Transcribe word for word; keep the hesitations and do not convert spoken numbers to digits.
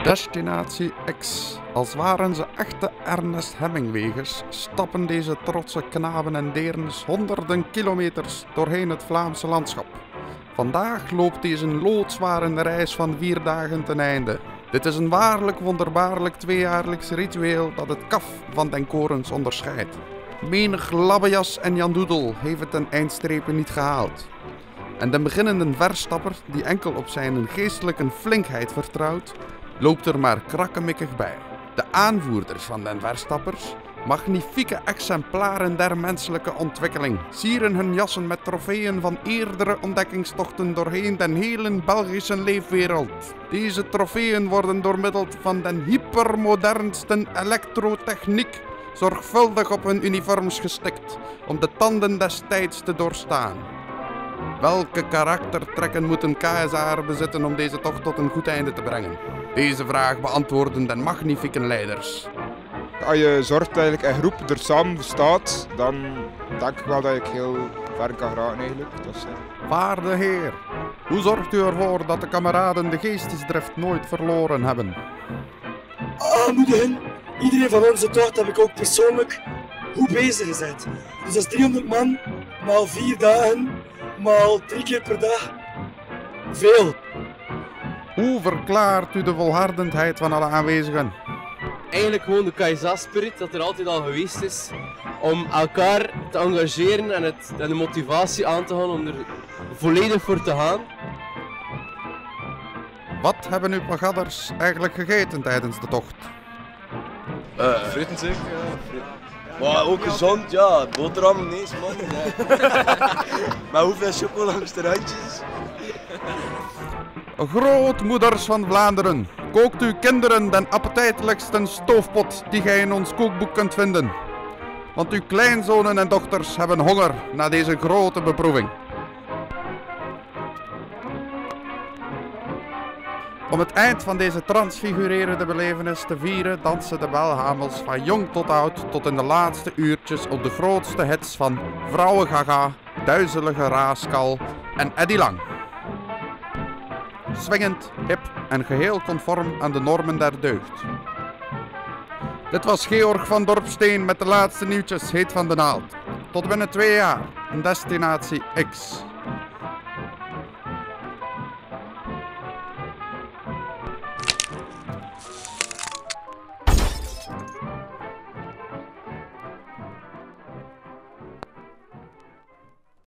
Destinatie X. Als waren ze echte Ernest Hemingwayers, stappen deze trotse knaben en deernes honderden kilometers doorheen het Vlaamse landschap. Vandaag loopt deze loodzware reis van vier dagen ten einde. Dit is een waarlijk wonderbaarlijk tweejaarlijks ritueel dat het kaf van den korens onderscheidt. Menig labbejas en Jan Doedel heeft het ten eindstrepen niet gehaald. En de beginnende verstapper, die enkel op zijn geestelijke flinkheid vertrouwt, loopt er maar krakkemikkig bij. De aanvoerders van den verstappers, magnifieke exemplaren der menselijke ontwikkeling, sieren hun jassen met trofeeën van eerdere ontdekkingstochten doorheen den hele Belgische leefwereld. Deze trofeeën worden door middel van den hypermodernste elektrotechniek zorgvuldig op hun uniforms gestikt, om de tanden des tijds te doorstaan. Welke karaktertrekken moet een K S A'er bezitten om deze tocht tot een goed einde te brengen? Deze vraag beantwoorden de magnifieke leiders. Als je zorgt dat je een groep er samen staat, dan denk ik wel dat ik heel ver kan geraken eigenlijk. Dus, uh... Waarde heer, hoe zorgt u ervoor dat de kameraden de geestesdrift nooit verloren hebben? Aanmoedigen. Iedereen van onze tocht heb ik ook persoonlijk goed bezig gezet. Dus dat is driehonderd man, maal vier dagen, maal drie keer per dag. Veel. Hoe verklaart u de volhardendheid van alle aanwezigen? Eigenlijk gewoon de K S A-spirit dat er altijd al geweest is. Om elkaar te engageren en, het, en de motivatie aan te gaan om er volledig voor te gaan. Wat hebben uw pagadders eigenlijk gegeten tijdens de tocht? Uh, fritten zeker, ja. Fritten. Maar ook gezond, ja. Boterham, nee, man. Nee. Maar hoeveel chocola langs de randjes? Grootmoeders van Vlaanderen, kookt uw kinderen den appetijtelijkste stoofpot die gij in ons kookboek kunt vinden. Want uw kleinzonen en dochters hebben honger na deze grote beproeving. Om het eind van deze transfigurerende belevenis te vieren, dansen de belhamels van jong tot oud tot in de laatste uurtjes op de grootste hits van Vrouwe Gaga, Duizelige Raaskal en Eddie Lang. Swingend, hip en geheel conform aan de normen der deugd. Dit was Georg van Dorpsteen met de laatste nieuwtjes heet van de naald. Tot binnen twee jaar, een Destinatie X.